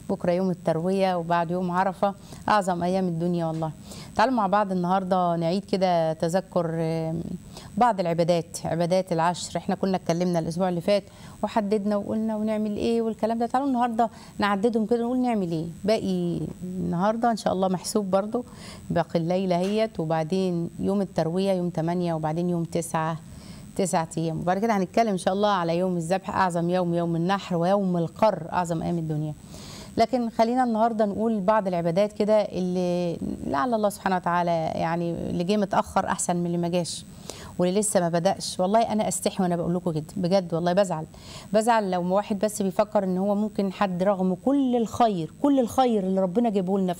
بكره يوم الترويه وبعد يوم عرفه، اعظم ايام الدنيا والله. تعالوا مع بعض النهارده نعيد كده تذكر بعض عبادات العشر. احنا كنا اتكلمنا الاسبوع اللي فات وحددنا وقلنا ونعمل ايه والكلام ده. تعالوا النهارده نعددهم كده ونقول نعمل ايه. باقي النهارده ان شاء الله محسوب برضو، باقي الليله هيت، وبعدين يوم الترويه يوم 8، وبعدين يوم 9 ايام، وبعد كده هنتكلم ان شاء الله على يوم الذبح، اعظم يوم النحر ويوم القر، اعظم ايام الدنيا. لكن خلينا النهارده نقول بعض العبادات كده اللي لعل الله سبحانه وتعالى يعني اللي جه متاخر احسن من اللي ما جاش، واللي لسه ما بداش. والله انا استحي وانا بقول لكم كده بجد، والله بزعل لو واحد بس بيفكر ان هو ممكن حد رغم كل الخير اللي ربنا جايبه لنا في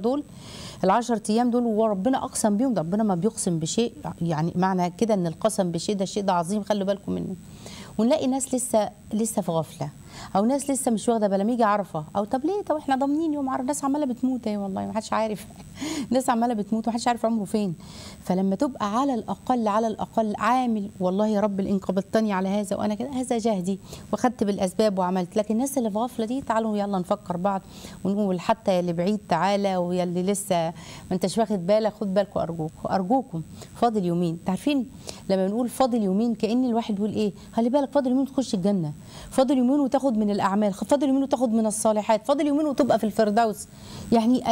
ال10 ايام دول، وربنا اقسم بيهم. ده ربنا ما بيقسم بشيء، يعني معنى كده ان القسم بشيء ده شيء عظيم، خلوا بالكم منه. ونلاقي ناس لسه في غفله، او ناس لسه مش واخده بالها. يجي عرفه، او طب ليه؟ طب احنا ضامنين يوم عرفه؟ ناس عماله بتموت اهي، والله ما حدش عارف. ناس عماله بتموت وما حدش عارف عمره فين. فلما تبقى على الاقل عامل، والله يا رب ان قبضتني على هذا وانا كده، هذا جهدي واخدت بالاسباب وعملت. لكن الناس اللي في غفله دي، تعالوا يلا نفكر بعض ونقول حتى يا اللي بعيد تعالى، ويا اللي لسه ما انتش واخد بالك خد بالكم، ارجوكم فاضل يومين. عارفين لما بنقول فاضل يومين كأن الواحد بيقول ايه؟ خلي بالك فاضل يومين تخش الجنه، فاضل يومين وتاخد من الاعمال، فاضل يومين وتاخد من الصالحات، فاضل يومين وتبقى في الفردوس. يعني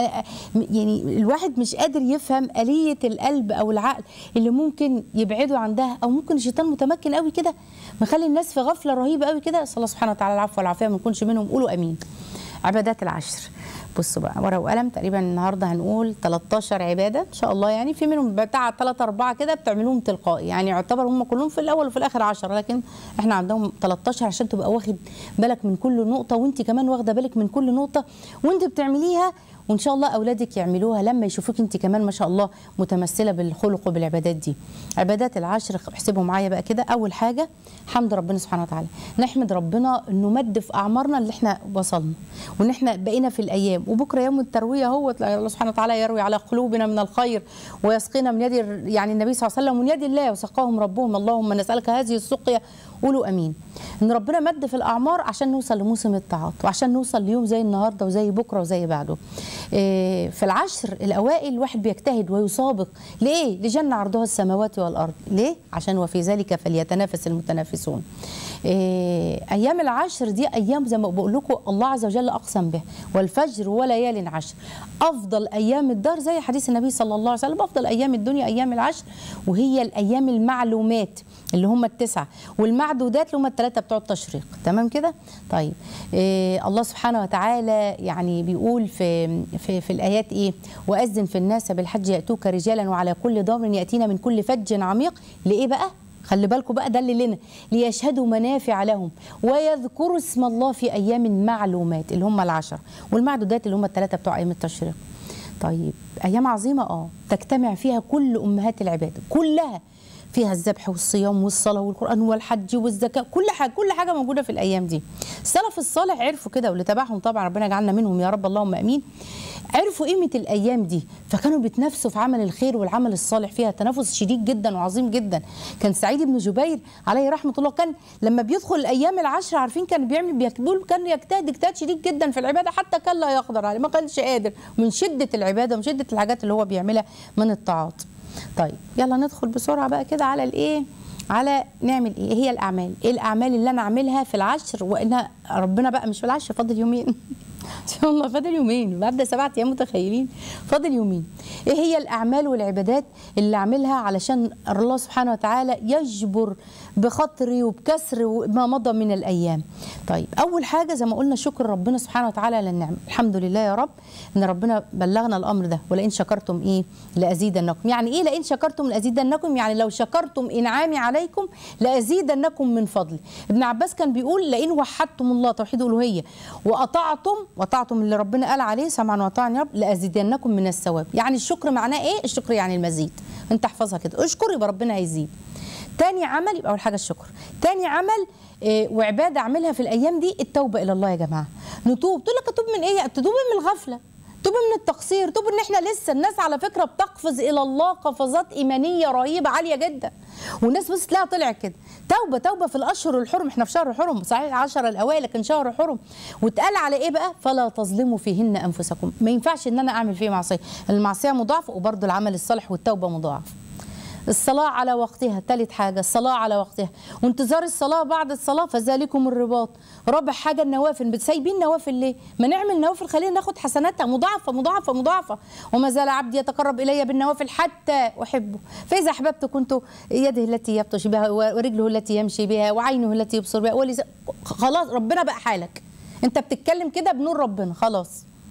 الواحد مش قادر يفهم آلية القلب او العقل اللي ممكن يبعدوا عندها، او ممكن الشيطان متمكن قوي كده مخلي الناس في غفله رهيبه قوي كده. صلى الله سبحانه وتعالى العفو والعافيه ما نكونش منهم، قولوا امين. عبادات العشر، بصوا بقى ورقه وقلم. تقريبا النهارده هنقول 13 عباده ان شاء الله، يعني في منهم بتاع 3 4 كده بتعملوهم تلقائي، يعني يعتبر هم كلهم في الاول وفي الاخر 10، لكن احنا عندهم 13 عشان تبقى واخد بالك من كل نقطه، وانت كمان واخده بالك من كل نقطه وانت بتعمليها، وان شاء الله اولادك يعملوها لما يشوفوك انت كمان ما شاء الله متمثله بالخلق وبالعبادات دي. عبادات العشر احسبوا معايا بقى كده. اول حاجه حمد ربنا سبحانه وتعالى، نحمد ربنا انه مد في اعمارنا اللي احنا وصلنا، وان احنا بقينا في الايام، وبكره يوم الترويه هو الله سبحانه وتعالى يروي على قلوبنا من الخير ويسقينا من يد يعني النبي صلى الله عليه وسلم من يد الله وسقاهم ربهم، اللهم نسالك هذه السقيا، قولوا امين. ان ربنا مد في الاعمار عشان نوصل لموسم الطاعات، وعشان نوصل ليوم زي النهارده وزي بكره وزي بعده. في العشر الاوائل الواحد بيجتهد ويسابق، ليه؟ لجنة عرضها السماوات والارض. ليه؟ عشان وفي ذلك فليتنافس المتنافسون. ايام العشر دي ايام زي ما بقول لكم الله عز وجل اقسم به، والفجر وليال عشر، افضل ايام الدهر، زي حديث النبي صلى الله عليه وسلم افضل ايام الدنيا ايام العشر، وهي الايام المعلومات اللي هم ال9، والمعدودات اللي هم ال3 بتوع التشريق. تمام كده؟ طيب الله سبحانه وتعالى يعني بيقول في الايات ايه؟ واذن في الناس بالحج ياتوك رجالا وعلى كل ضامر ياتينا من كل فج عميق. لايه بقى؟ خلي بالكم بقى، ده اللي لنا، ليشهدوا منافع لهم ويذكروا اسم الله في ايام معلومات اللي هم ال10، والمعدودات اللي هم ال3 بتوع ايام التشريق. طيب ايام عظيمه تجتمع فيها كل امهات العباده كلها، فيها الذبح والصيام والصلاه والقران والحج والزكاه، كل حاجه موجوده في الايام دي. السلف الصالح عرفوا كده، واللي تبعهم طبعا ربنا يجعلنا منهم يا رب اللهم امين، عرفوا قيمه الايام دي، فكانوا بيتنافسوا في عمل الخير والعمل الصالح فيها تنافس شديد جدا وعظيم جدا. كان سعيد بن جبير عليه رحمه الله كان لما بيدخل الايام العشر، عارفين كان بيعمل كان يجتهد اجتهاد شديد جدا في العباده، حتى كان لا يقدر عليه، ما كانش قادر من شده العباده ومن شده الحاجات اللي هو بيعملها من الطاعات. طيب يلا ندخل بسرعه بقى كده على الايه، على نعمل ايه هي الاعمال، ايه الاعمال اللي انا اعملها في العشر، وان ربنا بقى مش في العشر، فاضل يومين ان شاء الله، فاضل يومين، ببدا 7 ايام متخيلين، فاضل يومين. ايه هي الاعمال والعبادات اللي اعملها علشان الله سبحانه وتعالى يجبر بخطري وبكسر ما مضى من الايام؟ طيب اول حاجه زي ما قلنا شكر ربنا سبحانه وتعالى على النعمه، الحمد لله يا رب ان ربنا بلغنا الامر ده، ولئن شكرتم ايه لازيدنكم. يعني ايه لئن شكرتم لازيدنكم؟ يعني لو شكرتم انعامي عليكم لازيدنكم من فضلي. ابن عباس كان بيقول لئن وحدتم الله توحيد الالوهيه واطعتم اللي ربنا قال عليه سمعا وطاعا يا رب لازيدنكم من الثواب. يعني الشكر معناه ايه؟ الشكر يعني المزيد، انت احفظها كده، اشكر يبقى ربنا هيزيد. تاني عمل، يبقى اول حاجه الشكر. تاني عمل وعباده اعملها في الايام دي التوبه الى الله يا جماعه. نتوب، تقول لك اتوب من ايه؟ تتوب من الغفله، توبي من التقصير، توبي ان احنا لسه الناس على فكره بتقفز الى الله قفزات ايمانيه رهيبه عاليه جدا، والناس بس تلاقيها طلعت كده. توبه توبه في الاشهر الحرم، احنا في شهر حرم صحيح 10 الاوائل لكن شهر حرم، واتقال على ايه بقى؟ فلا تظلموا فيهن انفسكم. ما ينفعش ان انا اعمل فيه معصيه، المعصيه مضاعفه وبرده العمل الصالح والتوبه مضاعف. الصلاة على وقتها، ثالث حاجة الصلاة على وقتها، وانتظار الصلاة بعد الصلاة فذلكم الرباط. رابع حاجة النوافل، بتسايبين نوافل ليه؟ ما نعمل نوافل خلينا ناخد حسناتها مضاعفة مضاعفة مضاعفة. وما زال عبدي يتقرب إلي بالنوافل حتى أحبه، فإذا أحببت كنت يده التي يبطش بها ورجله التي يمشي بها وعينه التي يبصر بها خلاص ربنا بقى حالك. أنت بتتكلم كده بنور ربنا خلاص.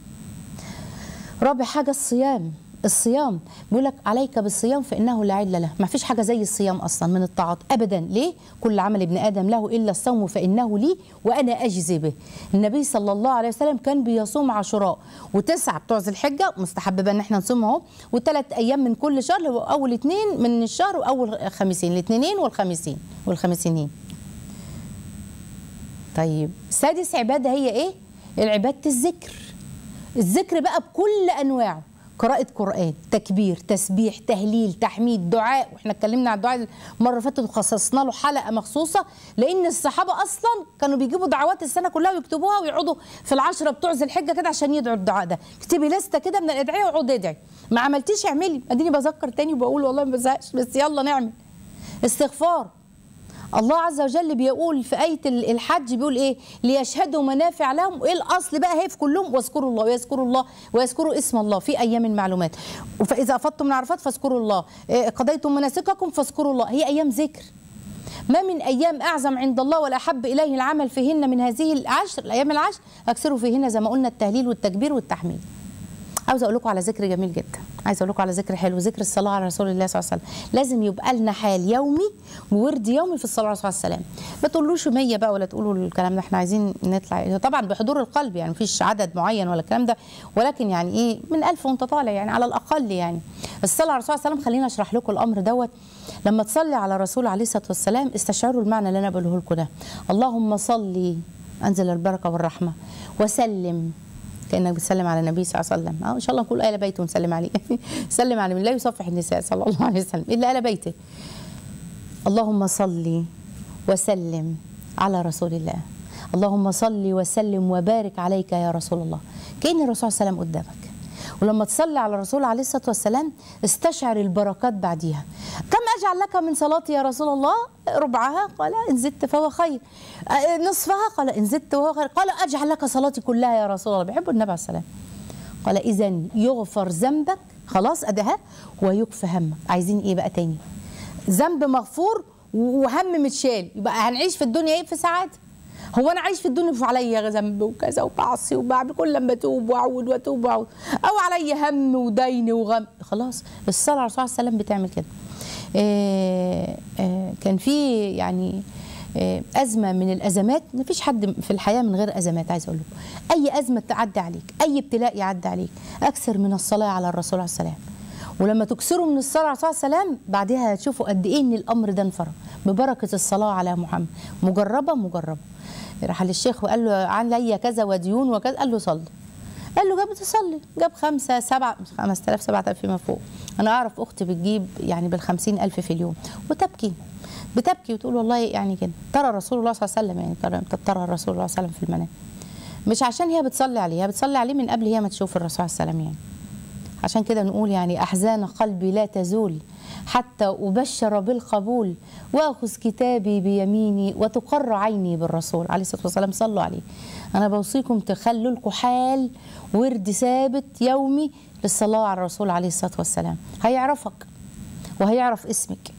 رابع حاجة الصيام. الصيام بيقول لك عليك بالصيام فانه لا عدل له، ما فيش حاجه زي الصيام اصلا من الطاعات ابدا. ليه؟ كل عمل ابن ادم له الا الصوم فانه لي وانا اجزي به. النبي صلى الله عليه وسلم كان بيصوم عاشوراء و9 بتوع ذي الحجه، مستحب بقى ان احنا نصوم اهو، و3 ايام من كل شهر، هو اول 2 من الشهر واول خميسين، الاثنينين والخميسين. طيب سادس عباده هي ايه؟ العباده الذكر. الذكر بقى بكل انواعه، قراءة قرآن، تكبير، تسبيح، تهليل، تحميد، دعاء. واحنا اتكلمنا عن الدعاء المرة اللي فاتت وخصصنا له حلقة مخصوصة، لأن الصحابة أصلا كانوا بيجيبوا دعوات السنة كلها ويكتبوها ويقعدوا في العشرة بتوع ذي الحجة كده عشان يدعوا الدعاء ده. اكتبي لستة كده من الأدعية واقعدي ادعي. ما عملتيش اعملي، اديني بذكر تاني وبقول والله ما بزهقش، بس يلا نعمل. استغفار. الله عز وجل بيقول في آية الحج بيقول إيه؟ ليشهدوا منافع لهم، وإيه الأصل بقى هي في كلهم؟ واذكروا الله ويذكروا الله ويذكروا اسم الله في أيام معلومات. فإذا أفضتم من عرفات فاذكروا الله، قضيتم مناسككم فاذكروا الله. هي أيام ذكر. ما من أيام أعظم عند الله ولا أحب إليه العمل فيهن من هذه الأيام العشر، أكثروا فيهن زي ما قلنا التهليل والتكبير والتحميد. عاوزه اقول لكم على ذكر جميل جدا، عايزه اقول لكم على ذكر حلو، ذكر الصلاه على رسول الله صلى الله عليه وسلم. لازم يبقى لنا حال يومي وورد يومي في الصلاه على رسول الله صلى الله عليه وسلم. ما تقولوش 100 بقى ولا تقولوا الكلام ده، احنا عايزين نطلع طبعا بحضور القلب، يعني مفيش عدد معين ولا الكلام ده، ولكن يعني ايه من 1000 وانت طالع يعني على الاقل. يعني الصلاه على رسول الله صلى الله عليه وسلم، خلينا اشرح لكم الامر دوت. لما تصلي على الرسول عليه الصلاه والسلام استشعروا المعنى اللي انا بقوله لكم ده. اللهم صلي، انزل البركه والرحمه، وسلم، كأنك بتسلم على النبي صلى الله عليه وسلم. ان شاء الله نقول آل بيته ونسلم عليه. سلم عليه، من لا يصفح النساء صلى الله عليه وسلم الا آل بيته. اللهم صل وسلم على رسول الله، اللهم صل وسلم وبارك عليك يا رسول الله. كأن الرسول صلى الله عليه وسلم قدامك، ولما تصلي على الرسول عليه الصلاه والسلام استشعر البركات بعديها. كم اجعل لك من صلاتي يا رسول الله؟ ربعها، قال ان زدت فهو خير. نصفها، قال ان زدت فهو خير. قال اجعل لك صلاتي كلها يا رسول الله. بيحبوا النبي عليه السلام. قال اذا يغفر ذنبك، خلاص ادها، ويكفى همك. عايزين ايه بقى تاني؟ ذنب مغفور وهم متشال، يبقى هنعيش في الدنيا ايه؟ في سعاده. هو انا عايش في الدنيا في عليا ذنب وكذا وبعصي وبعمل، كل لما اتوب واعود واتوب واعود، او عليا هم ودين وغم، خلاص. الصلاه على الرسول صلى الله عليه وسلم بتعمل كده. كان في يعني ازمه من الازمات، ما فيش حد في الحياه من غير ازمات. عايز اقول لكم اي ازمه تعدي عليك، اي ابتلاء يعدي عليك، اكثر من الصلاه على الرسول عليه السلام. ولما تكسروا من الصلاه على الرسول السلام بعدها هتشوفوا قد ايه ان الامر ده انفرج ببركه الصلاه على محمد. مجربه. راح للشيخ وقال له علي كذا وديون وكذا، قال له صلي. قال له جاب تصلي، جاب 5 7 5000 7000 فيما فوق. انا اعرف اختي بتجيب يعني بال50,000 في اليوم وتبكي، بتبكي وتقول والله يعني كده ترى رسول الله صلى الله عليه وسلم، يعني ترى الرسول الله صلى الله عليه وسلم في المنام. مش عشان هي بتصلي عليه، هي بتصلي عليه من قبل هي ما تشوف الرسول صلى الله عليه وسلم. يعني عشان كده نقول يعني احزان قلبي لا تزول حتى أبشر بالقبول، وأخذ كتابي بيميني وتقر عيني بالرسول عليه الصلاة والسلام. صلوا عليه. أنا بوصيكم تخلوا لكم حال ورد ثابت يومي للصلاة على الرسول عليه الصلاة والسلام. هيعرفك وهيعرف اسمك،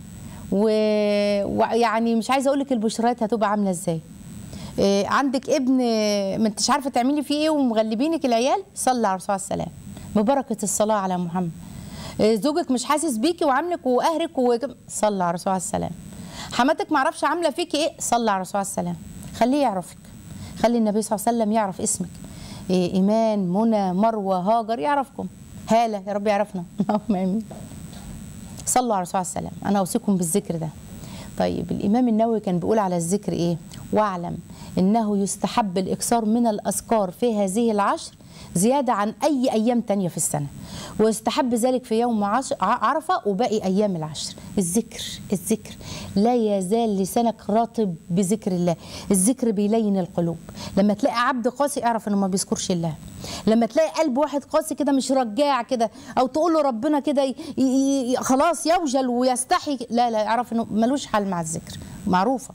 ويعني مش عايزة أقول لك البشرات هتبقى عاملة إزاي. عندك ابن ما انتش عارفة تعملي فيه إيه ومغلبينك العيال، صلي على الرسول عليه السلام ببركة الصلاة على محمد. زوجك مش حاسس بيكي وعاملك وقهرك صلى على الرسول عليه السلام. حماتك ما اعرفش عامله فيكي ايه، صلى على الرسول عليه السلام. خليه يعرفك، خلي النبي صلى الله عليه وسلم يعرف اسمك. ايمان، منى، مروه، هاجر، يعرفكم. هاله، يا رب يعرفنا. اللهم امين. صلوا على الرسول عليه السلام. انا اوصيكم بالذكر ده. طيب الامام النووي كان بيقول على الذكر ايه؟ واعلم إنه يستحب الإكثار من الأذكار في هذه العشر زيادة عن أي أيام تانية في السنة، ويستحب ذلك في يوم عرفة وباقي أيام العشر. الذكر لا يزال لسانك رطب بذكر الله. الذكر بيلين القلوب. لما تلاقي عبد قاسي اعرف إنه ما بيذكرش الله. لما تلاقي قلب واحد قاسي كده مش رجاع كده، أو تقول له ربنا كده خلاص يوجل ويستحي، لا اعرف إنه ملوش حل مع الذكر، معروفة.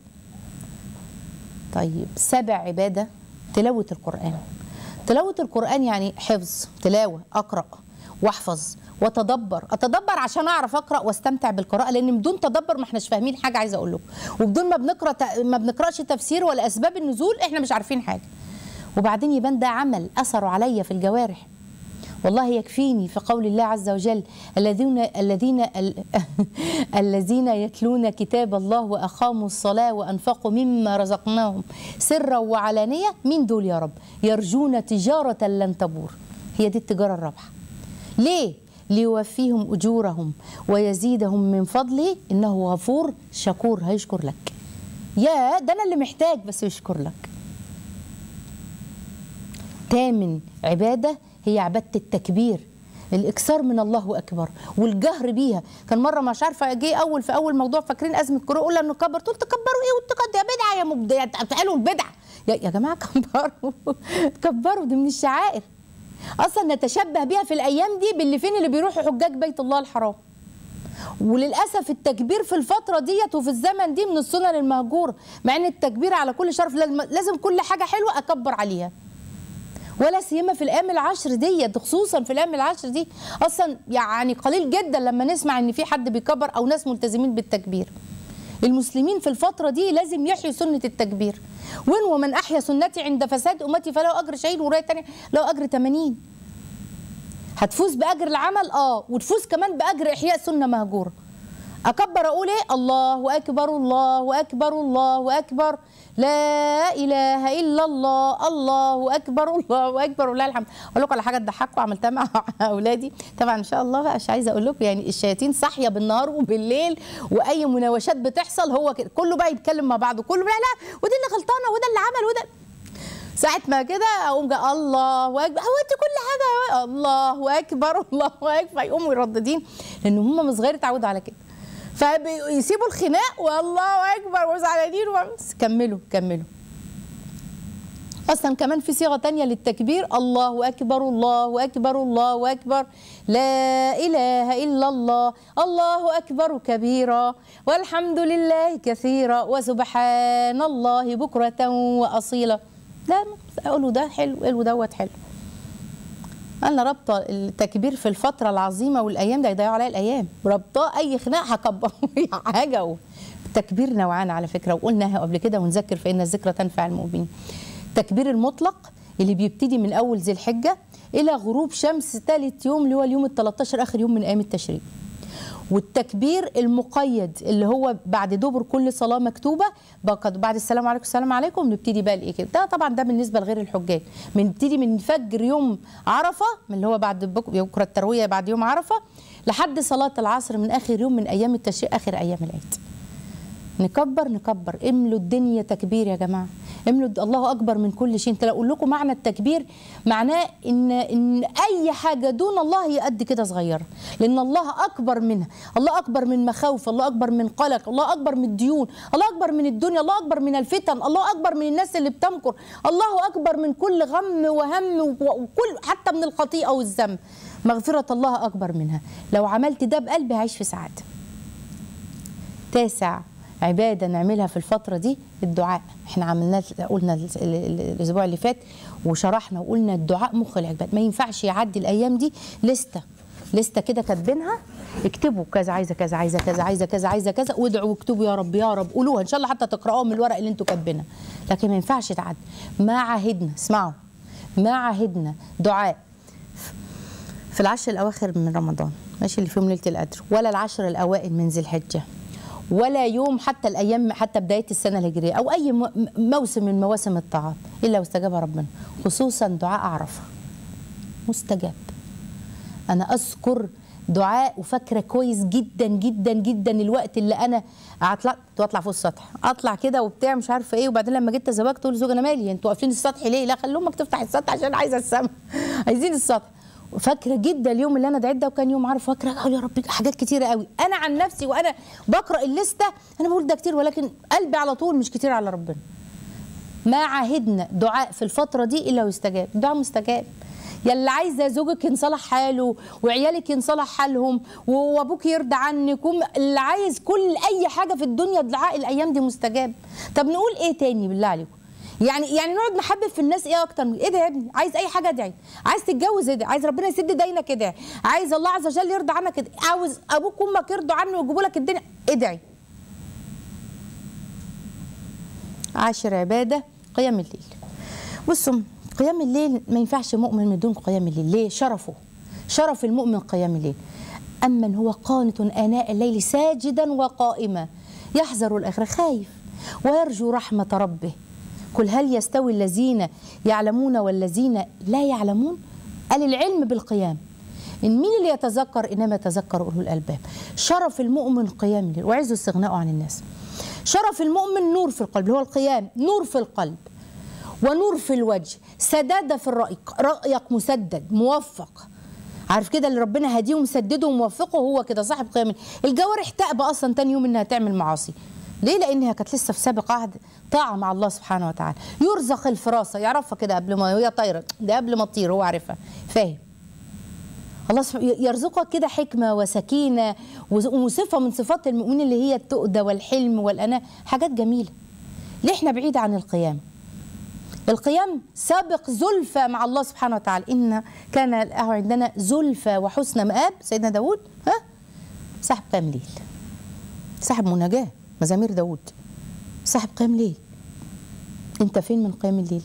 طيب 7 عبادة. تلاوة القرآن. تلاوة القرآن يعني حفظ، تلاوة، أقرأ واحفظ اتدبر عشان اعرف اقرا واستمتع بالقراءه، لان بدون تدبر ما احناش فاهمين حاجه، عايزه اقول لكم، وبدون ما بنقراش تفسير ولا اسباب النزول احنا مش عارفين حاجه. وبعدين يبان ده عمل اثره عليا في الجوارح. والله يكفيني في قول الله عز وجل الذين يتلون كتاب الله واقاموا الصلاه وانفقوا مما رزقناهم سرا وعلانيه. مين دول يا رب؟ يرجون تجاره لن تبور. هي دي التجاره الرابحه. ليه؟ ليوفيهم أجورهم ويزيدهم من فضله إنه غفور شكور. هيشكر لك. يا ده أنا اللي محتاج بس يشكر لك. 8 عبادة هي عبادة التكبير، الإكثار من الله أكبر والجهر بيها. كان مرة مش عارفة جه في أول موضوع فاكرين أزمة كورونا، قلنا إنه كبر، تقول تكبروا إيه وتقد يا بدعة يا مبدع، تعالوا البدعة يا جماعة كبروا دي من الشعائر. اصلا نتشبه بيها في الايام دي باللي فين اللي بيروحوا حجاج بيت الله الحرام. وللاسف التكبير في الفتره ديت وفي الزمن دي من السنن المهجوره، مع ان التكبير على كل شرف لازم كل حاجه حلوه اكبر عليها، ولا سيما في الايام العشر ديت، خصوصا في الايام العشر دي. اصلا يعني قليل جدا لما نسمع ان في حد بيكبر او ناس ملتزمين بالتكبير. المسلمين في الفتره دي لازم يحيوا سنه التكبير. ومن احيا سنتي عند فساد امتي فله اجر شهيد، ورايه ثانيه له اجر 80. هتفوز باجر العمل وتفوز كمان باجر احياء سنه مهجوره. اكبر اقول ايه؟ الله اكبر الله اكبر الله اكبر لا اله الا الله الله اكبر الله اكبر ولله الحمد. اقول لكم على حاجه تضحكوا عملتها مع اولادي طبعا ان شاء الله بقى، مش عايزه اقول لكم يعني الشياطين صاحيه بالنهار وبالليل، واي مناوشات بتحصل هو كده كله بقى يتكلم مع بعضه، كله بقى لا وده اللي غلطانه وده اللي عمل وده. ساعة ما كده اقوم جاي الله اكبر، هو انت كل حاجه الله اكبر الله اكبر، يقوموا يرددين لان هم من صغير اتعودوا على كده، فيسيبوا الخناق والله اكبر وزعلانين كملوا. اصلا كمان في صيغه ثانيه للتكبير، الله اكبر الله اكبر الله اكبر لا اله الا الله الله اكبر كبيرا والحمد لله كثيرا وسبحان الله بكره واصيلا. لا اقولوا ده حلو، قالوا دوت حلو. انا رابطه التكبير في الفتره العظيمه والايام ده يضيعوا عليا الايام، رابطه اي خناق هكبره حاجه. التكبير نوعان على فكره، وقلناها قبل كده ونذكر فان الذكرى تنفع المؤمنين. التكبير المطلق اللي بيبتدي من اول ذي الحجه الى غروب شمس ثالث يوم اللي هو اليوم ال13 اخر يوم من ايام التشريق. والتكبير المقيد اللي هو بعد دبر كل صلاه مكتوبه، بعد السلام عليكم السلام عليكم نبتدي بقى الايه كده. ده طبعا ده بالنسبه لغير الحجاج، بنبتدي من فجر يوم عرفه اللي هو بعد بكره الترويه بعد يوم عرفه لحد صلاه العصر من اخر يوم من ايام التشريق اخر ايام العيد. نكبر املوا الدنيا تكبير يا جماعه، املوا الله اكبر من كل شيء. انت لو اقول لكم معنى التكبير معناه ان اي حاجه دون الله هي قد كده صغيره، لان الله اكبر منها، الله اكبر من مخاوف، الله اكبر من قلق، الله اكبر من الديون، الله اكبر من الدنيا، الله اكبر من الفتن، الله اكبر من الناس اللي بتمكر، الله اكبر من كل غم وهم وكل حتى من الخطيئه والذنب. مغفره الله اكبر منها. لو عملت ده بقلبي هعيش في سعاده. 9 عبادة نعملها في الفترة دي الدعاء. احنا عملناه قلنا الاسبوع اللي فات وشرحنا وقلنا الدعاء مخ العباد، ما ينفعش يعدي الايام دي لسته كده كاتبينها، اكتبوا كذا عايزه كذا عايزه كذا عايزه كذا عايزه كذا وادعوا واكتبوا يا رب يا رب، قولوها ان شاء الله حتى تقراوها من الورق اللي انتوا كاتبينها، لكن ما ينفعش تعدي. ما عهدنا، اسمعوا، ما عهدنا دعاء في العشر الاواخر من رمضان، ماشي، اللي فيهم ليله القدر، ولا العشر الاوائل من ذي الحجه، ولا يوم حتى الايام حتى بدايه السنه الهجريه او اي موسم من مواسم الطاعات الا واستجاب ربنا، خصوصا دعاء عرفه مستجاب. انا اذكر دعاء. وفاكره كويس جدا جدا جدا الوقت اللي انا اطلع فوق السطح، اطلع كده وبتاع مش عارفه ايه، وبعدين لما جيت تزوجت تقول لزوجي انا مالي انتوا واقفين السطح ليه؟ لا خلي امك تفتح السطح عشان عايزه السما عايزين السطح. فاكره جدا اليوم اللي انا دعيت ده، وكان يوم عارف فاكره يا ربي حاجات كتيره قوي. انا عن نفسي وانا بقرا الليسته انا بقول ده كتير، ولكن قلبي على طول مش كتير على ربنا. ما عاهدنا دعاء في الفتره دي الا ويستجاب، دعاء مستجاب. يا اللي عايزه زوجك ينصلح حاله وعيالك ينصلح حالهم وابوك يرضى عنك، اللي عايز كل اي حاجه في الدنيا دعاء الايام دي مستجاب. طب نقول ايه تاني بالله عليكم؟ يعني نقعد نحبب في الناس ايه اكتر من ادعي يا ابني، عايز اي حاجه ادعي، عايز تتجوز ادعي، عايز ربنا يسد دينك ادعي، عايز الله عز وجل يرضى عنك ادعي، عاوز ابوك وامك يرضوا عنه ويجيبوا لك الدنيا ادعي. 10 عباده قيام الليل. بصوا قيام الليل ما ينفعش مؤمن من دون قيام الليل. ليه؟ شرف المؤمن قيام الليل. أمن هو قانت آناء الليل ساجدا وقائما يحذر الآخرة، خايف ويرجو رحمة ربه. قل هل يستوي الذين يعلمون والذين لا يعلمون؟ قال العلم بالقيام. إن مين اللي يتذكر؟ إنما يتذكر أولو الألباب. شرف المؤمن قيام الليل وعز استغناءه عن الناس. شرف المؤمن نور في القلب، هو القيام نور في القلب ونور في الوجه، سدادة في الرأي، رأيك مسدد موفق. عارف كده اللي ربنا هديه ومسدده وموفقه هو كده صاحب قيام. الجوارح تأبى أصلا تاني يوم إنها تعمل معاصي. ليه؟ لأنها كانت لسه في سابق عهد طاعة مع الله سبحانه وتعالى. يرزق الفراسة، يعرفها كده قبل ما هي طايرة، ده قبل ما تطير هو عارفها فاهم. الله يرزقك كده حكمة وسكينة وصفة من صفات المؤمنين اللي هي التؤدة والحلم والأناة، حاجات جميلة. ليه احنا بعيد عن القيام؟ القيام سابق زلفى مع الله سبحانه وتعالى. إن كان له عندنا زلفى وحسن مآب. سيدنا داود صاحب قيام ليل، صاحب مناجاة، مزامير داود، صاحب قيام ليل. انت فين من قيام الليل؟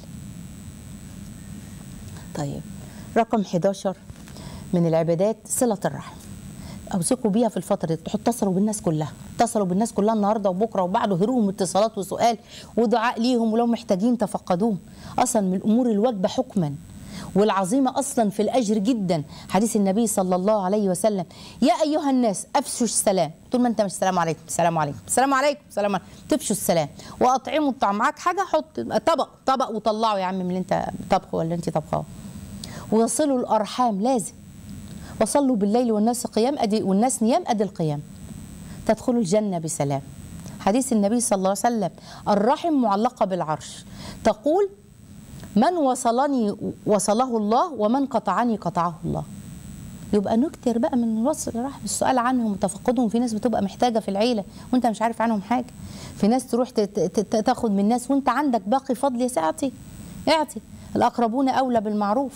طيب رقم 11 من العبادات صلة الرحم. اوثقوا بيها في الفتره دي، اتصلوا بالناس كلها، اتصلوا بالناس كلها النهارده وبكره وبعده، هروهم اتصالات وسؤال ودعاء ليهم، ولو محتاجين تفقدوهم. اصلا من الامور الواجبه حكما والعظيمه اصلا في الاجر جدا. حديث النبي صلى الله عليه وسلم: يا ايها الناس افشوا السلام. طول ما انت مش السلام عليكم السلام عليكم السلام عليكم السلام عليكم، تفشوا السلام. واطعموا الطعام، معاك حاجه حط طبق وطلعه يا عم من اللي انت طبخه ولا انت طبخاه. وصلوا الارحام لازم. وصلوا بالليل والناس قيام ادي والناس نيام ادي القيام. تدخلوا الجنه بسلام. حديث النبي صلى الله عليه وسلم: الرحم معلقه بالعرش، تقول: من وصلني وصله الله ومن قطعني قطعه الله. يبقى نكتر بقى من وصل الرحم، السؤال عنهم وتفقدهم. في ناس بتبقى محتاجه في العيله وانت مش عارف عنهم حاجه. في ناس تروح تاخد من ناس وانت عندك باقي فضل، اعطي. الاقربون اولى بالمعروف.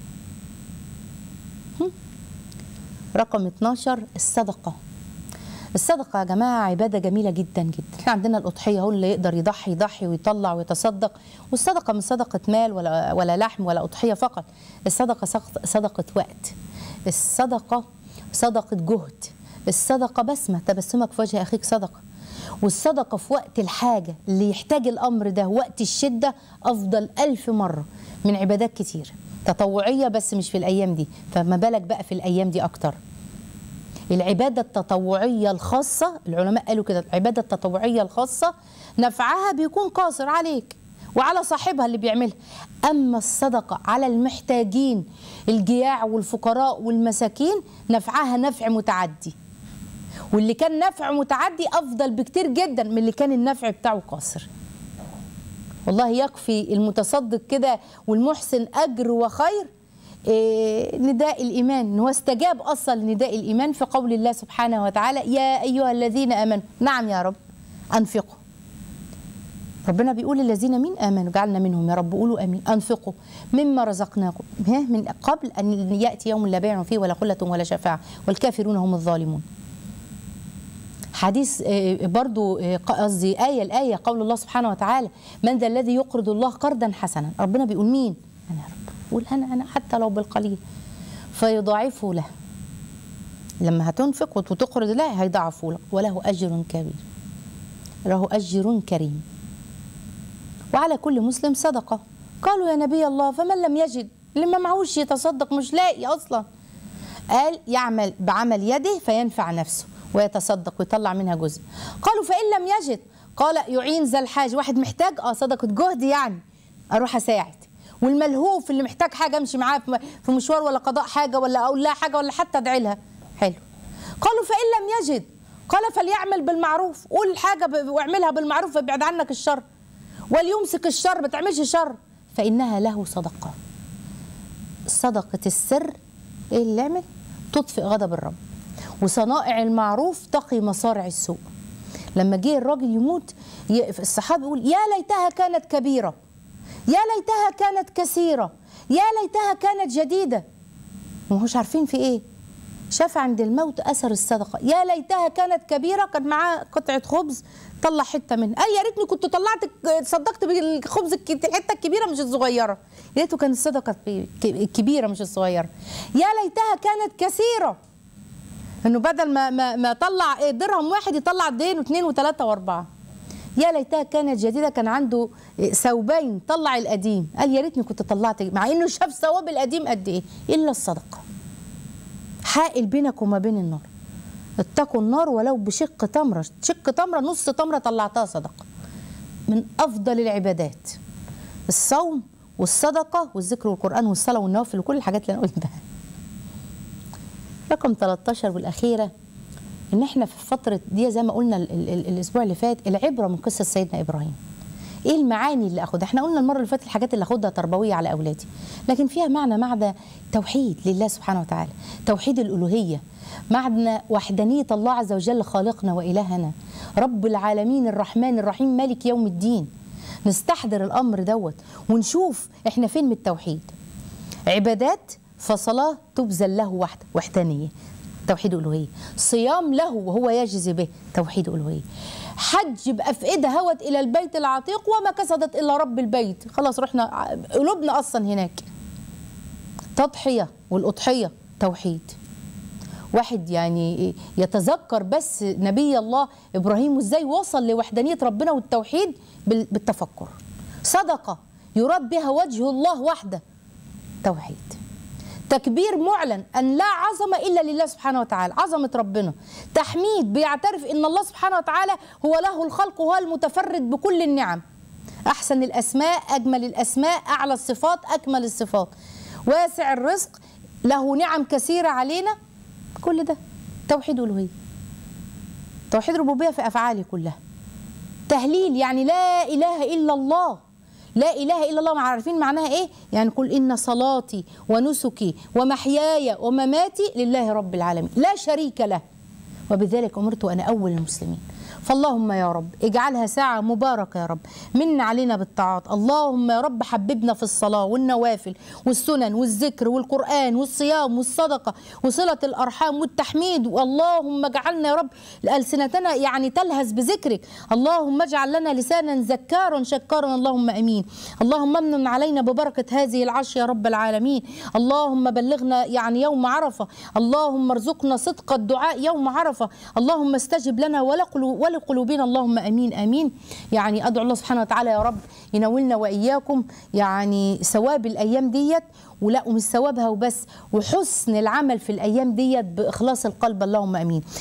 رقم 12 الصدقه. الصدقه يا جماعه عباده جميله جدا جدا. احنا عندنا الاضحيه، هو اللي يقدر يضحي ويطلع ويتصدق. والصدقه مش صدقه مال ولا لحم ولا اضحيه فقط. الصدقه صدقه وقت، الصدقه صدقه جهد، الصدقه بسمه، تبسمك في وجه اخيك صدقه. والصدقه في وقت الحاجه اللي يحتاج الامر ده، وقت الشده، افضل 1000 مره من عبادات كتير تطوعيه، بس مش في الايام دي، فما بالك بقى في الايام دي اكتر. العبادة التطوعية الخاصة، العلماء قالوا كده، العبادة التطوعية الخاصة نفعها بيكون قاصر عليك وعلى صاحبها اللي بيعملها. أما الصدقة على المحتاجين، الجياع والفقراء والمساكين، نفعها نفع متعدي. واللي كان نفع متعدي أفضل بكتير جدا من اللي كان النفع بتاعه قاصر. والله يكفي المتصدق كده والمحسن أجر وخير نداء الإيمان، إن هو استجاب أصلا لنداء الإيمان في قول الله سبحانه وتعالى: يا أيها الذين آمنوا. نعم يا رب، أنفقوا. ربنا بيقول للذين مين آمنوا جعلنا منهم، يا رب قولوا آمين. أنفقوا مما رزقناكم من قبل أن يأتي يوم لا بيع فيه ولا خلة ولا شفاعة والكافرون هم الظالمون. حديث برضو قصدي الآية قول الله سبحانه وتعالى: من ذا الذي يقرض الله قرضا حسنا. ربنا بيقول مين؟ أنا يا رب. قول أنا حتى لو بالقليل فيضاعفه له. لما هتنفق وتقرض الله هيضاعفه لك، وله أجر كبير، له أجر كريم. وعلى كل مسلم صدقة. قالوا يا نبي الله فمن لم يجد، اللي ما معهوش يتصدق، مش لاقي أصلا، قال يعمل بعمل يده فينفع نفسه ويتصدق ويطلع منها جزء. قالوا فإن لم يجد قال يعين ذا الحاج، واحد محتاج صدقة جهد يعني أروح أساعد، والملهوف اللي محتاج حاجة أمشي معاه في مشوار ولا قضاء حاجة ولا أقول لها حاجة ولا حتى أدعي لها. حلو. قالوا فإن لم يجد قال فليعمل بالمعروف، قول حاجة واعملها بالمعروف وابعد عنك الشر، وليمسك الشر ما تعملش شر فإنها له صدقة. صدقة السر إيه اللي يعمل؟ تطفئ غضب الرب، وصنائع المعروف تقي مصارع السوء. لما جه الراجل يموت الصحابي يقول يا ليتها كانت كبيرة، يا ليتها كانت كثيرة، يا ليتها كانت جديدة، ومش عارفين في ايه. شاف عند الموت اثر الصدقة. يا ليتها كانت كبيرة، كان معاه قطعة خبز طلع حتة منها، قال يا ريتني كنت طلعت صدقت بالخبز الحتة الكبيرة مش الصغيرة، يا ريته كانت الصدقة الكبيرة مش الصغيرة. يا ليتها كانت كثيرة، انه بدل ما طلع درهم واحد يطلع دين واثنين وثلاثة واربعة. يا ليتها كانت جديدة، كان عنده ثوبين طلع القديم، قال يا ريتني كنت طلعت، مع انه شاف ثواب القديم قد ايه. الا الصدقة حائل بينك وما بين النار. اتقوا النار ولو بشق تمرة، شق تمرة نص تمرة طلعتها صدقة. من افضل العبادات الصوم والصدقة والذكر والقرآن والصلاة والنوافل وكل الحاجات اللي انا قلتها. رقم 13 والاخيرة، ان احنا في الفترة دي زي ما قلنا الاسبوع اللي فات العبرة من قصة سيدنا ابراهيم. ايه المعاني اللي اخدها؟ احنا قلنا المرة اللي فاتت الحاجات اللي اخدها تربوية على اولادي، لكن فيها معنى توحيد لله سبحانه وتعالى، توحيد الالوهية، معنى وحدانية الله عز وجل خالقنا والهنا، رب العالمين الرحمن الرحيم مالك يوم الدين. نستحضر الامر دوت ونشوف احنا فين من التوحيد. عبادات فصلاة تبذل له وحده، وحدانية، توحيد ألوهية. صيام له وهو يجزي به، توحيد ألوهية. حج بأفئدة هوت إلى البيت العتيق وما كسدت إلا رب البيت، خلاص رحنا قلوبنا أصلا هناك. تضحية والأضحية توحيد. واحد يعني يتذكر بس نبي الله إبراهيم وإزاي وصل لوحدانية ربنا والتوحيد بالتفكر. صدقة يراد بها وجه الله وحده، توحيد. تكبير معلن أن لا عظمة إلا لله سبحانه وتعالى، عظمة ربنا. تحميد بيعترف أن الله سبحانه وتعالى هو له الخلق وهو المتفرد بكل النعم، أحسن الأسماء، أجمل الأسماء، أعلى الصفات، أكمل الصفات، واسع الرزق، له نعم كثيرة علينا. كل ده توحيد ألوهية. توحيد ربوبية في أفعالي كلها. تهليل يعني لا إله إلا الله، لا إله إلا الله، ما عارفين معناها إيه؟ يعني قل إن صلاتي ونسكي ومحياي ومماتي لله رب العالمين لا شريك له وبذلك أمرت وأنا أول المسلمين. فاللهم يا رب اجعلها ساعة مباركة يا رب، من علينا بالطاعات. اللهم يا رب حببنا في الصلاة والنوافل والسنن والذكر والقرآن والصيام والصدقة وصلة الأرحام والتحميد. اللهم اجعلنا يا رب ألسنتنا يعني تلهز بذكرك. اللهم اجعل لنا لسانا ذكارا شكارا، اللهم أمين. اللهم امن علينا ببركة هذه العشر يا رب العالمين. اللهم بلغنا يعني يوم عرفة. اللهم ارزقنا صدق الدعاء يوم عرفة. اللهم استجب لنا ولقلوبنا، اللهم امين امين. يعني ادعو الله سبحانه وتعالى يا رب ينولنا واياكم يعني ثواب الايام ديت، ولا ومش ثوابها وبس، وحسن العمل في الايام ديت باخلاص القلب، اللهم امين.